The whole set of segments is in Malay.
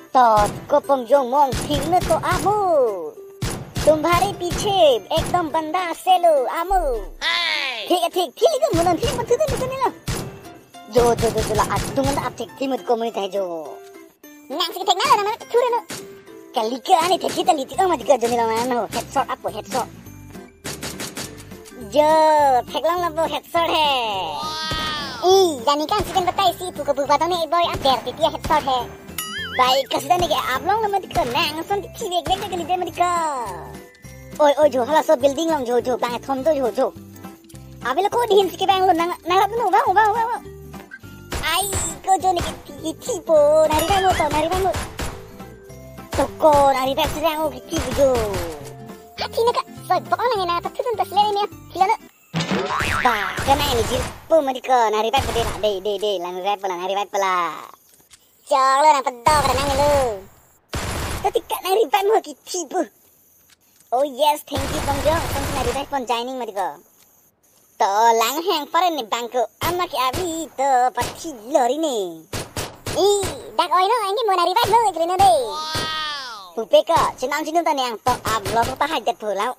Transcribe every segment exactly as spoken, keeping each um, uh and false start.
तो को पंजों मोंग ठीक न तो आमू तुम्हारे पीछे एकदम बंदा सेलो आमू ठीक है ठीक ठीक है मुनन ठीक मत दे निकल ना जो जो जो ला तुम ना आप ठीक ठीक मत को मुनी कहे जो nang sige tek na na na ture no kalika ani tek kita liti oh mati ka joni la na headshot apo headshot jo tek lang la bo headshot hai ई जानी का इंसिडेंट बताई सी पुक पुक बातों में बॉय आप देर तिया हेडशॉट है भाई कसदा ने के आप लोग मत कर नंग सन ती वेग वेग के लिए मत कर ओए ओए जो हला सब बिल्डिंग लंग जो जो बांग थम तो जो जो अबे लो को दिन के बांग लो नंग नंग नो बा बा बा आई को जो ने की थी पो नारी बांग तो नारी बांग तो को नारी बांग से बांग की की जो हाथी ने का सब बॉल ने ना तो तुम तो ले ने खिला ना बा कना ini jil pu mereka nari rap dia deh deh deh lan rap lah nari rap lah cak lo nang pedok kada nang lu tapi kat nari rap mo ki tipu oh yes thank you bang jong thank nari rap pon joining mereka to lang hang pare ni bangko amma ki abi to pachi lori ni ih dak oi no ini mo nari rap lo ikrin deh pupe ka chinang chinung ta yang to ab lo pa hajat pulau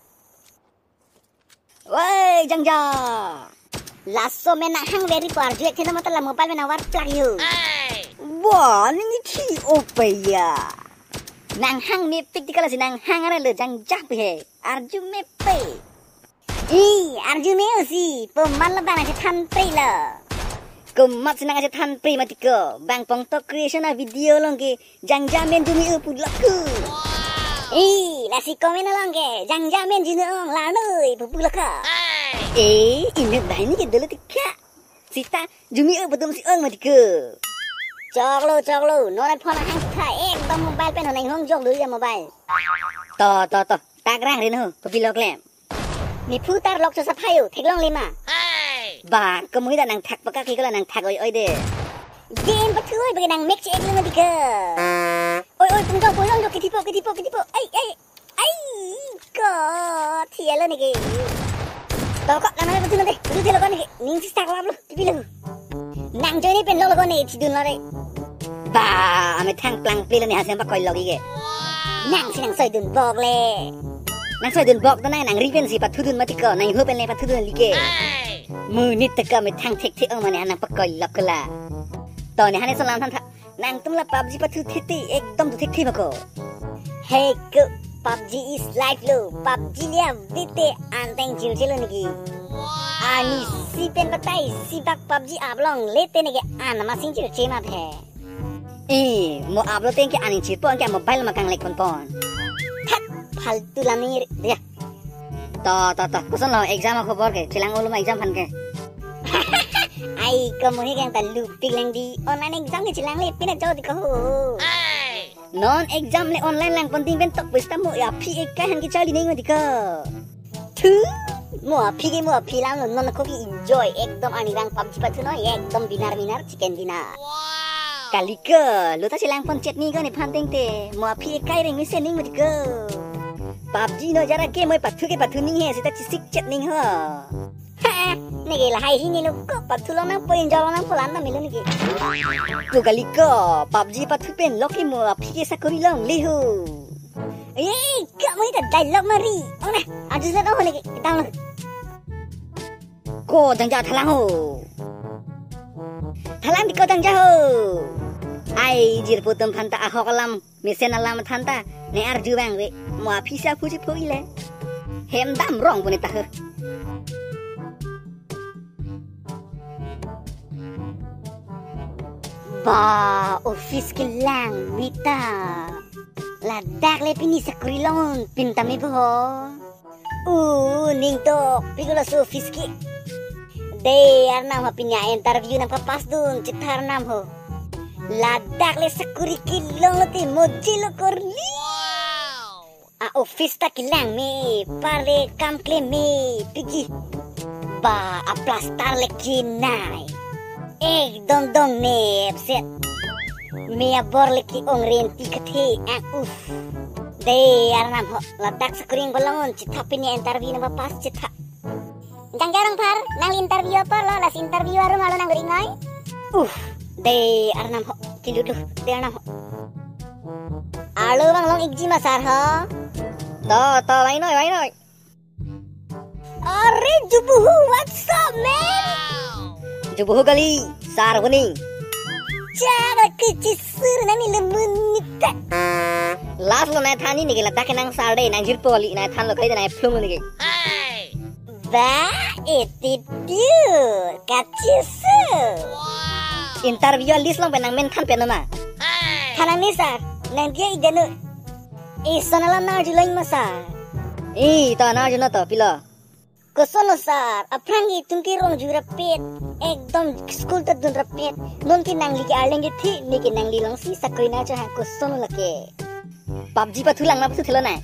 Woi, jangja. Lasso में ना हंग वेरी पार जो एक थे ना मतलब mobile में ना वार प्लग यू. Wah, ini ki opaya. Nang hang में पिक दिखला सी nang hang अरे लो जंगजा पे है. अर्जुन में पे. ई अर्जुन में उसी पमान ला बाना के थान पे ला. Kumat senang aja थान पे मत को. Bang pong to creation a video लोगे जंगजा में जुमी upud laku. Ih, nasi komen lang ke, jang jamin jinong lanoi pupulak ka. Eh, ini bahini ke dulu tika. Sita, jumi e betul si ong mati ke. Chok lo, chok lo, nona phone hang sita ek bang mobile pen honai hong jok dulu ya mobile. To, to, to, tak rang rin ho, pupilok lem. Ni putar lok so sapayo, teglong lima. Ba, kamu ida nang thak pakak kikala nang thak oi oi de. Game betul bagi nang mix ek lima tika. Oi oi tunggu pulang dok ketipu ketipu ketipu. Ai ai ai kok tiada ni ke. Tahu kok nama betul nanti. Betul tiada kau ni ke. Ning sih tak apa lu. Tipi lu. Nang join ni pen lo kau ni tidur nore. Bah, ame thang plang pili ni hasil apa kau lagi ke. Nang sih nang soy dun bog le. Nang soy dun bog tu nang nang ripen si patudun mati kau. Nang hu pen le patudun lige. Munit tak ame thang tek tek orang mana anak pakai lap kela. Tahu ni hanya soalan tentang nang tumla P U B G patu thiti ekdom tu thik thi bako hey ko P U B G is life lo P U B G liya dite anteng jil jil niki ani si pen patai si bak P U B G ablong lete niki an masing jil chema the eh mo ablo ten ke ani chil pon ke mobile makang lek pon pon thak faltu lami dia to to to kuson lo exam ko bor ke chilang uluma exam phan ke Ai kamu ni kan talu pilang di online exam ke cilang le pina jauh di kau. Non exam le online lang penting ben tok pesta mo ya pi kan ki cali ning di kau. Tu mo pi ke mo pi lang non ko ki enjoy ekdom ani rang P U B G patu no ekdom binar binar chicken binar. Kali ke lu ta cilang pon chat ni ko ni phan ting te mo pi kai ring ni sen ning mo di kau. P U B G no jara ke mo patu ke patu ning he sita chisik chat ning ha. Niki lah hai ini lo kok patu lo nang poin jalan nang polan na milu niki. Tu kali ko P U B G patu pen loki mo apike sakuri long lihu. Eh, kamu itu dialog mari. Oh nah, aja sudah tahu niki kita lo. Ko jangja thalang ho. Thalang di ko jangja ho. Ai jir putum phanta ahok alam misen alam thanta ne arju bang we mo apisa puji puile. Hem dam rong pun itah. Ba, office ke lang, Mita. Ladak le pini sakuri long, pinta me po. Uh, ning to, pigulo sa office ke. De, arnam ho pinya interview na papas dun, citar nam ho. Ladak le sakuri ke long lo te mojilo korli. A office ta ke lang me, pare kam kle me, pigi. Ba, a plastar le kinai. Ek dong dong nep set Mia bor leki ong renti kathe ang uf De arnam ho ladak sakuring balongon citha pinya interview na pas citha Jang jarang par nang interview apa lo las interview aru malo nang ringai Uf De arnam ho tilu de arnam ho Halo bang long ikji masar ha. To to lain noi lain noi. Are jubuhu what's up man? Jubuhu kali sar kuning. Cara kecil nani lemun nita. Last lo nai thani ni kela tak nang sar dei nang jirpo li nai than lo kali nai plung ni ke. Ba attitude kecil se. Interview list long penang men than penama. Thanang ni sar nang dia idanu. Eh sonalan na julain masar. Eh to na juna to pilo. Kosono sar, aprangi tumki rong jura pet, ekdom school ta dun rapet, non ki nangli ki arleng ki thi, ni ki nangli long si sakoi na cha kosono lake. P U B G pathu lang na pathu thelo na.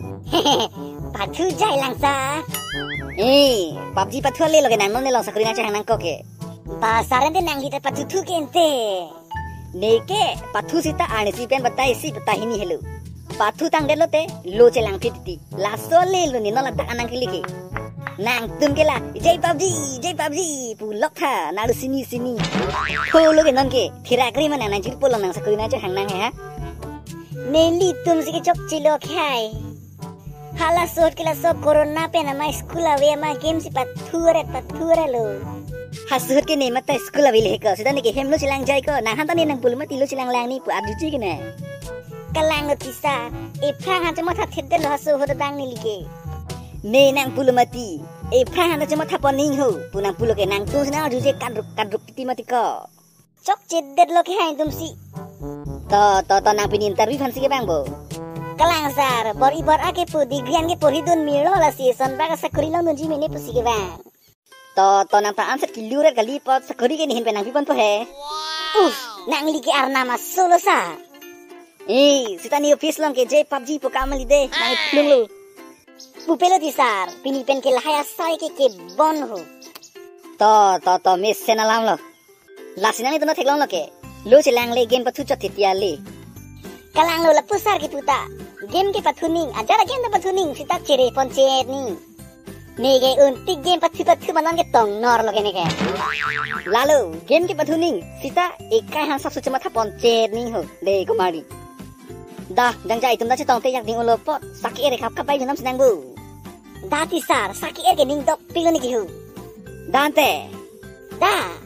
Pathu jai lang sa. Eh, P U B G pathu le loge nang non ne long sakoi na cha nang ko ke. Ba saran de nangli ta pathu thu kente. Ne ke pathu sita ane si pen batai si batai ni hello. Pathu tang de lote lo che lang fititi. La so le lo ni no la ta anang ki li Nang tum ke la jai P U B G jai P U B G pu lok tha naru sini sini ko lo ke non ke thira kri mana nang jir polong nang sakoi na cha hang nang ha Neli tum si ke chok chilo khai hala sot ke la so corona pe na ma school ave ma game si pathure pathure lo hasut ke ne mata school ave le ka sida ne ke hem lo chilang jai ko nang han ta ne nang pul ma ti lo chilang lang ni pu adu chi ke na kalang tisa e phang ha chama tha thedde lo hasu hod dang ni like ne nang pul mati e phang han chama tha poning ho pu nang pul ke nang tu sina adu je kan rup kan rup ti mati ko chok chedde lo ke hai tum si to to to nang pin interview phan si ke bang bo kalang sar bor i bor ake pu digrian ke pori dun milo la si son ba ka sakuri long dun ji mene pu si ke bang to to nang ta ansat ki luret kali pot sakuri ke ni hin pe nang pi pon po he uf nang li ke arna ma solo sa eh sita ni office long ke je P U B G pu kamali de nang plung lu Pupelo di sar, pinipen ke lahaya sai ke ke bon ho. To to to miss senalam lo. Lasina ni to na theklong lo ke. Lo chilang le game pathu chot thia le. Kalang lo lapu sar ke puta. Game ke pathu ning, ajara game na pathu ning sita chere ponchet ni. Ni ke unti game pathu pathu manan ke tong nor lo ke ne ke. Lalu game ke pathu ning sita ekai han sap su chama tha ponchet ni ho le ko mari. Dah, dang jai tum da chetong te yak ding ulo pot. Saki ere kap kapai junam sinang bu. Dati sar, saki er ke ning dok pilo ni ki hu. Dante. Da.